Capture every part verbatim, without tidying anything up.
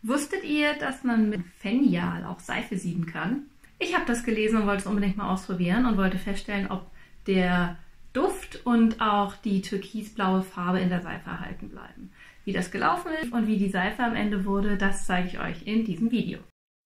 Wusstet ihr, dass man mit Fenjal auch Seife sieden kann? Ich habe das gelesen und wollte es unbedingt mal ausprobieren und wollte feststellen, ob der Duft und auch die türkisblaue Farbe in der Seife erhalten bleiben. Wie das gelaufen ist und wie die Seife am Ende wurde, das zeige ich euch in diesem Video.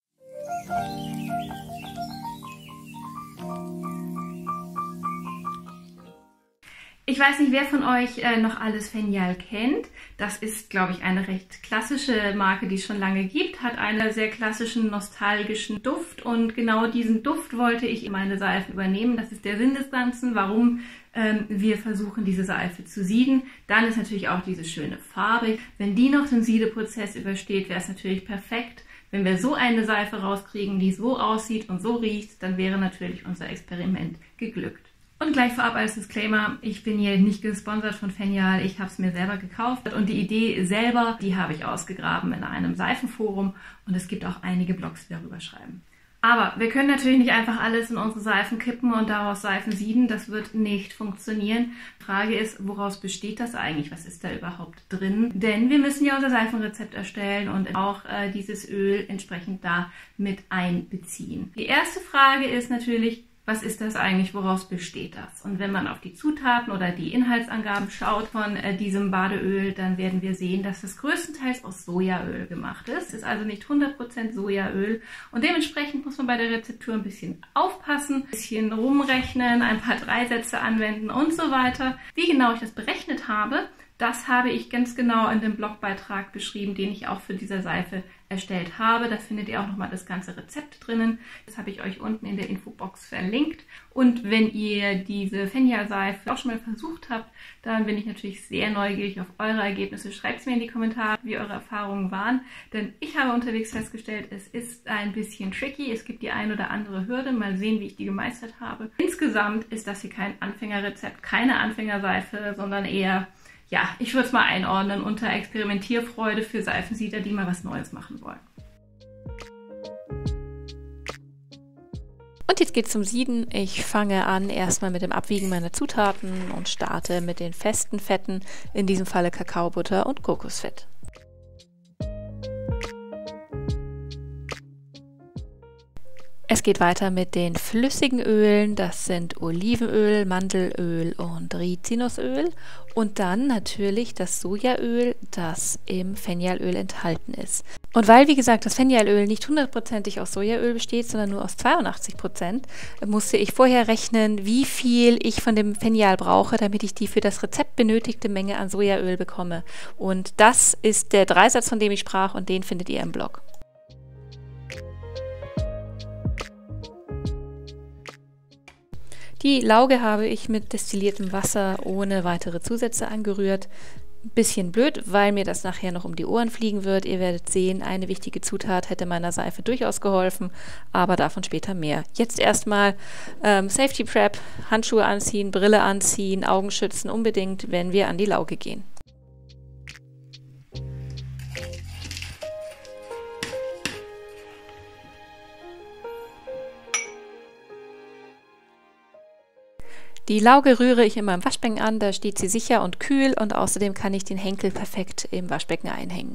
Ich weiß nicht, wer von euch äh, noch alles Fenjal kennt. Das ist, glaube ich, eine recht klassische Marke, die es schon lange gibt, hat einen sehr klassischen, nostalgischen Duft und genau diesen Duft wollte ich in meine Seife übernehmen. Das ist der Sinn des Ganzen, warum ähm, wir versuchen, diese Seife zu sieden. Dann ist natürlich auch diese schöne Farbe. Wenn die noch den Siedeprozess übersteht, wäre es natürlich perfekt. Wenn wir so eine Seife rauskriegen, die so aussieht und so riecht, dann wäre natürlich unser Experiment geglückt. Und gleich vorab als Disclaimer, ich bin hier nicht gesponsert von Fenjal, ich habe es mir selber gekauft und die Idee selber, die habe ich ausgegraben in einem Seifenforum und es gibt auch einige Blogs, die darüber schreiben. Aber wir können natürlich nicht einfach alles in unsere Seifen kippen und daraus Seifen sieden, das wird nicht funktionieren. Die Frage ist, woraus besteht das eigentlich? Was ist da überhaupt drin? Denn wir müssen ja unser Seifenrezept erstellen und auch äh, dieses Öl entsprechend da mit einbeziehen. Die erste Frage ist natürlich, was ist das eigentlich, woraus besteht das? Und wenn man auf die Zutaten oder die Inhaltsangaben schaut von äh, diesem Badeöl, dann werden wir sehen, dass das größtenteils aus Sojaöl gemacht ist. Es ist also nicht hundert Prozent Sojaöl und dementsprechend muss man bei der Rezeptur ein bisschen aufpassen, ein bisschen rumrechnen, ein paar Dreisätze anwenden und so weiter. Wie genau ich das berechnet habe, das habe ich ganz genau in dem Blogbeitrag beschrieben, den ich auch für diese Seife erstellt habe. Da findet ihr auch nochmal das ganze Rezept drinnen. Das habe ich euch unten in der Infobox verlinkt. Und wenn ihr diese Fenjal-Seife auch schon mal versucht habt, dann bin ich natürlich sehr neugierig auf eure Ergebnisse. Schreibt es mir in die Kommentare, wie eure Erfahrungen waren. Denn ich habe unterwegs festgestellt, es ist ein bisschen tricky. Es gibt die ein oder andere Hürde. Mal sehen, wie ich die gemeistert habe. Insgesamt ist das hier kein Anfängerrezept, keine Anfängerseife, sondern eher... Ja, ich würde es mal einordnen unter Experimentierfreude für Seifensieder, die mal was Neues machen wollen. Und jetzt geht es zum Sieden. Ich fange an erstmal mit dem Abwiegen meiner Zutaten und starte mit den festen Fetten, in diesem Falle Kakaobutter und Kokosfett. Es geht weiter mit den flüssigen Ölen, das sind Olivenöl, Mandelöl und Rizinusöl und dann natürlich das Sojaöl, das im Fenjalöl enthalten ist. Und weil, wie gesagt, das Fenjalöl nicht hundertprozentig aus Sojaöl besteht, sondern nur aus zweiundachtzig Prozent, musste ich vorher rechnen, wie viel ich von dem Fenjal brauche, damit ich die für das Rezept benötigte Menge an Sojaöl bekomme. Und das ist der Dreisatz, von dem ich sprach und den findet ihr im Blog. Die Lauge habe ich mit destilliertem Wasser ohne weitere Zusätze angerührt. Bisschen blöd, weil mir das nachher noch um die Ohren fliegen wird. Ihr werdet sehen, eine wichtige Zutat hätte meiner Seife durchaus geholfen, aber davon später mehr. Jetzt erstmal ähm, Safety Prep, Handschuhe anziehen, Brille anziehen, Augen schützen unbedingt, wenn wir an die Lauge gehen. Die Lauge rühre ich in meinem Waschbecken an, da steht sie sicher und kühl und außerdem kann ich den Henkel perfekt im Waschbecken einhängen.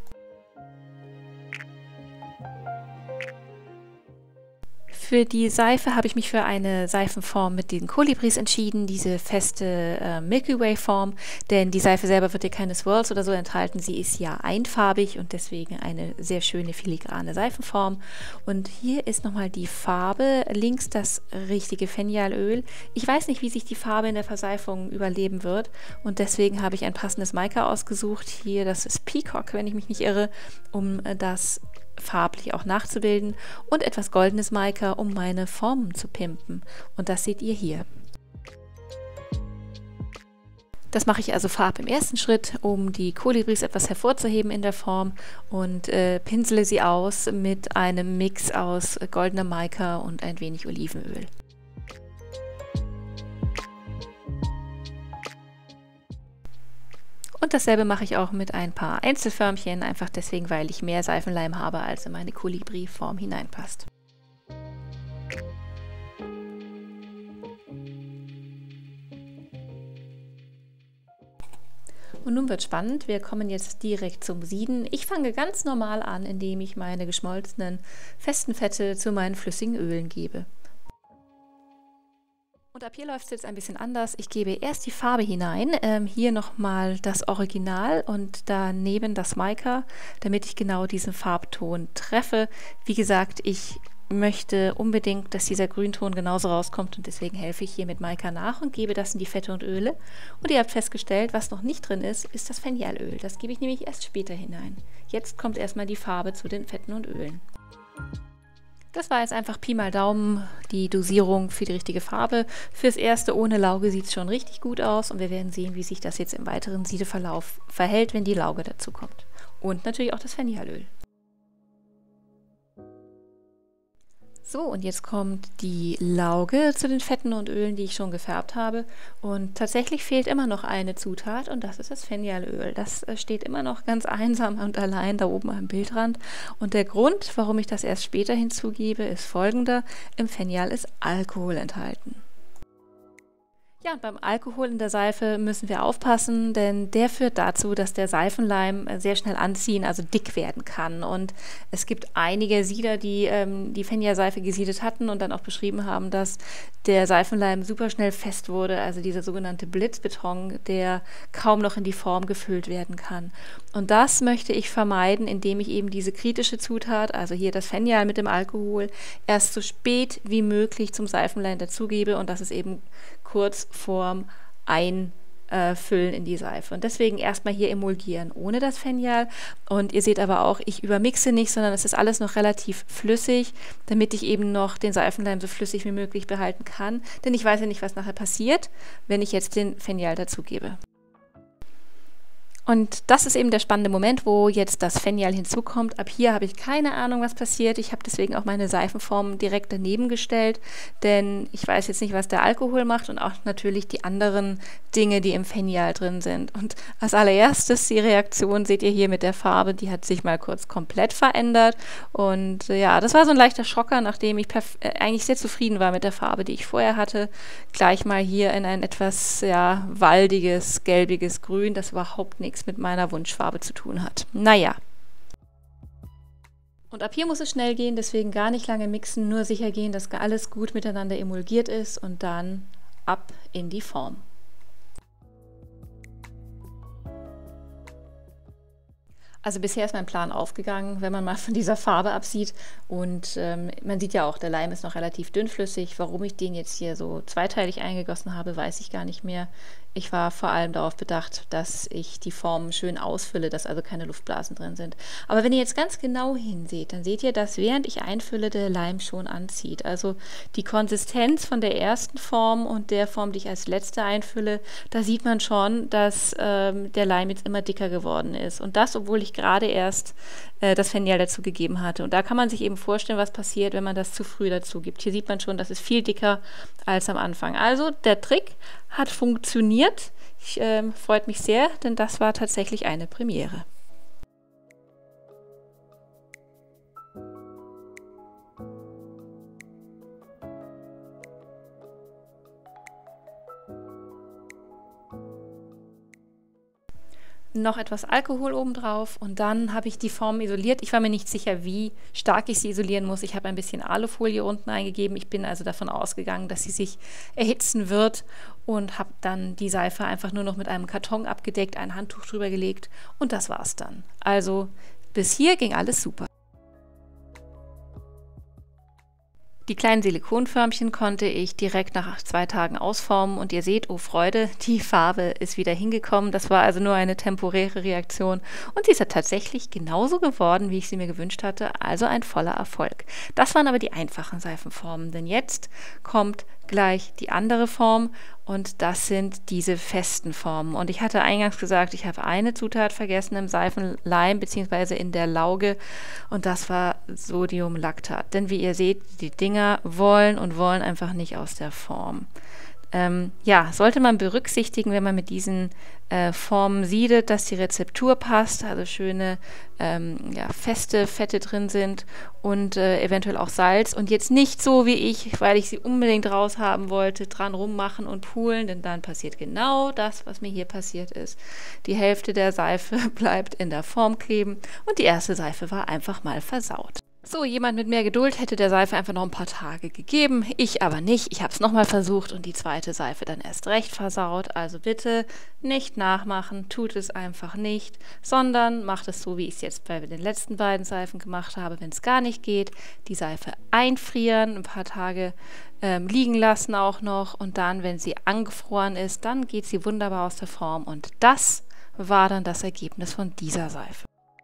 Für die Seife habe ich mich für eine Seifenform mit den Kolibris entschieden, diese feste äh, Milky Way Form, denn die Seife selber wird hier keine Swirls oder so enthalten, sie ist ja einfarbig und deswegen eine sehr schöne filigrane Seifenform. Und hier ist nochmal die Farbe, links das richtige Fenjalöl. Ich weiß nicht, wie sich die Farbe in der Verseifung überleben wird und deswegen habe ich ein passendes Mica ausgesucht. Hier, das ist Peacock, wenn ich mich nicht irre, um das farblich auch nachzubilden und etwas goldenes Mica, um meine Formen zu pimpen. Und das seht ihr hier. Das mache ich also vorab im ersten Schritt, um die Kolibris etwas hervorzuheben in der Form und äh, pinsele sie aus mit einem Mix aus goldenem Mica und ein wenig Olivenöl. Und dasselbe mache ich auch mit ein paar Einzelförmchen, einfach deswegen, weil ich mehr Seifenleim habe, als in meine Kolibri-Form hineinpasst. Und nun wird spannend, wir kommen jetzt direkt zum Sieden. Ich fange ganz normal an, indem ich meine geschmolzenen festen Fette zu meinen flüssigen Ölen gebe. Und ab hier läuft es jetzt ein bisschen anders. Ich gebe erst die Farbe hinein, ähm, hier nochmal das Original und daneben das Mica, damit ich genau diesen Farbton treffe. Wie gesagt, ich möchte unbedingt, dass dieser Grünton genauso rauskommt und deswegen helfe ich hier mit Mica nach und gebe das in die Fette und Öle. Und ihr habt festgestellt, was noch nicht drin ist, ist das Fenjalöl. Das gebe ich nämlich erst später hinein. Jetzt kommt erstmal die Farbe zu den Fetten und Ölen. Das war jetzt einfach Pi mal Daumen die Dosierung für die richtige Farbe. Fürs Erste ohne Lauge sieht es schon richtig gut aus und wir werden sehen, wie sich das jetzt im weiteren Siedeverlauf verhält, wenn die Lauge dazu kommt. Und natürlich auch das Fenjalöl. So, und jetzt kommt die Lauge zu den Fetten und Ölen, die ich schon gefärbt habe. Und tatsächlich fehlt immer noch eine Zutat und das ist das Fenjalöl. Das steht immer noch ganz einsam und allein da oben am Bildrand. Und der Grund, warum ich das erst später hinzugebe, ist folgender. Im Fenjal ist Alkohol enthalten. Ja, und beim Alkohol in der Seife müssen wir aufpassen, denn der führt dazu, dass der Seifenleim sehr schnell anziehen, also dick werden kann. Und es gibt einige Sieder, die ähm, die Fenjalseife gesiedet hatten und dann auch beschrieben haben, dass der Seifenleim super schnell fest wurde, also dieser sogenannte Blitzbeton, der kaum noch in die Form gefüllt werden kann. Und das möchte ich vermeiden, indem ich eben diese kritische Zutat, also hier das Fenjal mit dem Alkohol, erst so spät wie möglich zum Seifenleim dazugebe und das ist eben kurz vorm Einfüllen in die Seife. Und deswegen erstmal hier emulgieren ohne das Fenjal. Und ihr seht aber auch, ich übermixe nicht, sondern es ist alles noch relativ flüssig, damit ich eben noch den Seifenleim so flüssig wie möglich behalten kann. Denn ich weiß ja nicht, was nachher passiert, wenn ich jetzt den Fenjal dazugebe. Und das ist eben der spannende Moment, wo jetzt das Fenjal hinzukommt. Ab hier habe ich keine Ahnung, was passiert. Ich habe deswegen auch meine Seifenform direkt daneben gestellt, denn ich weiß jetzt nicht, was der Alkohol macht und auch natürlich die anderen Dinge, die im Fenjal drin sind. Und als allererstes die Reaktion seht ihr hier mit der Farbe, die hat sich mal kurz komplett verändert. Und ja, das war so ein leichter Schocker, nachdem ich äh, eigentlich sehr zufrieden war mit der Farbe, die ich vorher hatte. Gleich mal hier in ein etwas ja, waldiges, gelbiges Grün, das überhaupt nichts mit meiner Wunschfarbe zu tun hat. Naja. Und ab hier muss es schnell gehen, deswegen gar nicht lange mixen, nur sicher gehen, dass alles gut miteinander emulgiert ist und dann ab in die Form. Also bisher ist mein Plan aufgegangen, wenn man mal von dieser Farbe absieht und ähm, man sieht ja auch, der Leim ist noch relativ dünnflüssig. Warum ich den jetzt hier so zweiteilig eingegossen habe, weiß ich gar nicht mehr. Ich war vor allem darauf bedacht, dass ich die Form schön ausfülle, dass also keine Luftblasen drin sind. Aber wenn ihr jetzt ganz genau hinseht, dann seht ihr, dass während ich einfülle, der Leim schon anzieht. Also die Konsistenz von der ersten Form und der Form, die ich als letzte einfülle, da sieht man schon, dass ähm, der Leim jetzt immer dicker geworden ist. Und das, obwohl ich gerade erst äh, das Fenjal dazu gegeben hatte. Und da kann man sich eben vorstellen, was passiert, wenn man das zu früh dazu gibt. Hier sieht man schon, das ist viel dicker als am Anfang. Also der Trick hat funktioniert. Ich, äh, freut mich sehr, denn das war tatsächlich eine Premiere. Noch etwas Alkohol obendrauf und dann habe ich die Form isoliert. Ich war mir nicht sicher, wie stark ich sie isolieren muss. Ich habe ein bisschen Alufolie unten eingegeben. Ich bin also davon ausgegangen, dass sie sich erhitzen wird und habe dann die Seife einfach nur noch mit einem Karton abgedeckt, ein Handtuch drüber gelegt und das war's dann. Also bis hier ging alles super. Die kleinen Silikonförmchen konnte ich direkt nach zwei Tagen ausformen und ihr seht, oh Freude, die Farbe ist wieder hingekommen. Das war also nur eine temporäre Reaktion und sie ist ja tatsächlich genauso geworden, wie ich sie mir gewünscht hatte, also ein voller Erfolg. Das waren aber die einfachen Seifenformen, denn jetzt kommt gleich die andere Form und das sind diese festen Formen. Und ich hatte eingangs gesagt, ich habe eine Zutat vergessen im Seifenleim bzw. in der Lauge und das war Sodiumlactat. Denn wie ihr seht, die Dinger wollen und wollen einfach nicht aus der Form. Ähm, ja, sollte man berücksichtigen, wenn man mit diesen äh, Formen siedet, dass die Rezeptur passt, also schöne ähm, ja, feste Fette drin sind und äh, eventuell auch Salz und jetzt nicht so wie ich, weil ich sie unbedingt raushaben wollte, dran rummachen und poolen, denn dann passiert genau das, was mir hier passiert ist. Die Hälfte der Seife bleibt in der Form kleben und die erste Seife war einfach mal versaut. So, jemand mit mehr Geduld hätte der Seife einfach noch ein paar Tage gegeben, ich aber nicht. Ich habe es nochmal versucht und die zweite Seife dann erst recht versaut. Also bitte nicht nachmachen, tut es einfach nicht, sondern macht es so, wie ich es jetzt bei den letzten beiden Seifen gemacht habe. Wenn es gar nicht geht, die Seife einfrieren, ein paar Tage ähm, liegen lassen auch noch und dann, wenn sie angefroren ist, dann geht sie wunderbar aus der Form und das war dann das Ergebnis von dieser Seife.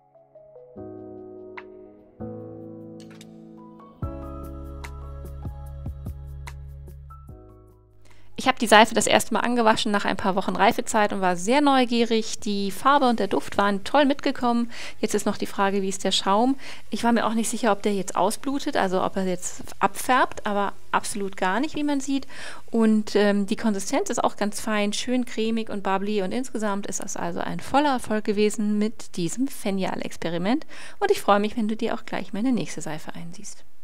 Ich habe die Seife das erste Mal angewaschen nach ein paar Wochen Reifezeit und war sehr neugierig. Die Farbe und der Duft waren toll mitgekommen. Jetzt ist noch die Frage, wie ist der Schaum? Ich war mir auch nicht sicher, ob der jetzt ausblutet, also ob er jetzt abfärbt, aber absolut gar nicht, wie man sieht. Und ähm, die Konsistenz ist auch ganz fein, schön cremig und bubbly und insgesamt ist das also ein voller Erfolg gewesen mit diesem Fenial-Experiment. Und ich freue mich, wenn du dir auch gleich meine nächste Seife einsiehst.